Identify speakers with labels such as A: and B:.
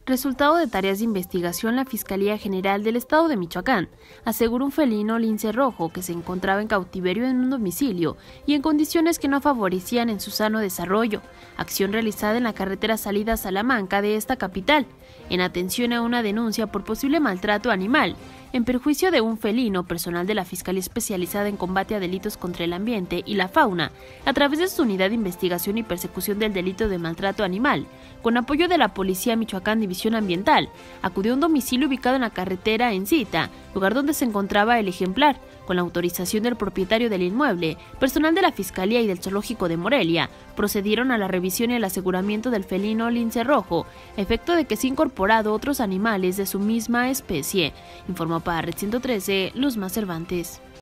A: Resultado de tareas de investigación, la Fiscalía General del Estado de Michoacán aseguró un felino lince rojo que se encontraba en cautiverio en un domicilio y en condiciones que no favorecían en su sano desarrollo, acción realizada en la carretera salida a Salamanca de esta capital, en atención a una denuncia por posible maltrato animal, en perjuicio de un felino. Personal de la Fiscalía Especializada en Combate a Delitos contra el Ambiente y la Fauna, a través de su Unidad de Investigación y Persecución del Delito de Maltrato Animal, con apoyo de la Policía Michoacán División Ambiental, acudió a un domicilio ubicado en la carretera Encita, lugar donde se encontraba el ejemplar. Con la autorización del propietario del inmueble, personal de la Fiscalía y del Zoológico de Morelia procedieron a la revisión y el aseguramiento del felino lince rojo, efecto de que se han incorporado otros animales de su misma especie. Informó para Red 113, Luzma Cervantes.